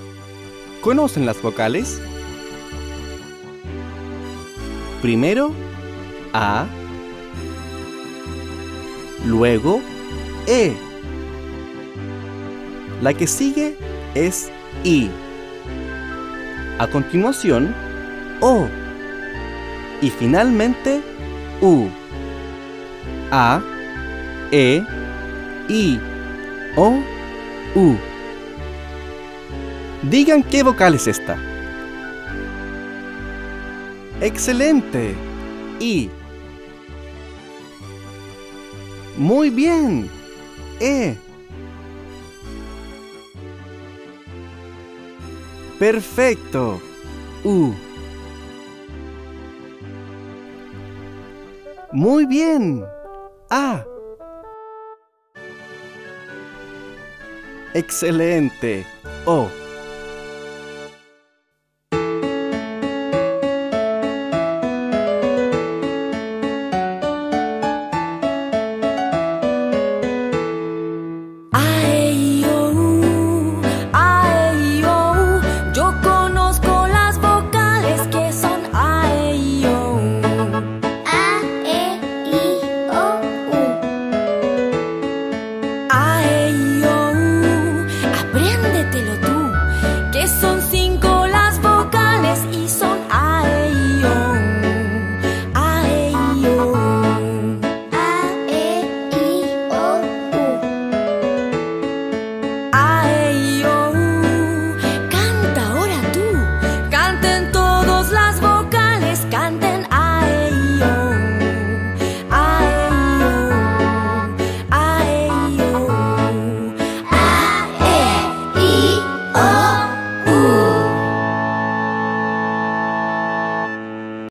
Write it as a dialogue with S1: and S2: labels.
S1: ¿Conocen las vocales? Primero, A, luego, E. La que sigue es I. A continuación, O. Y finalmente, U. A, E, I, O, U. Digan qué vocal es esta. ¡Excelente! I. Muy bien. E. Perfecto. U. Muy bien. A. Excelente. O.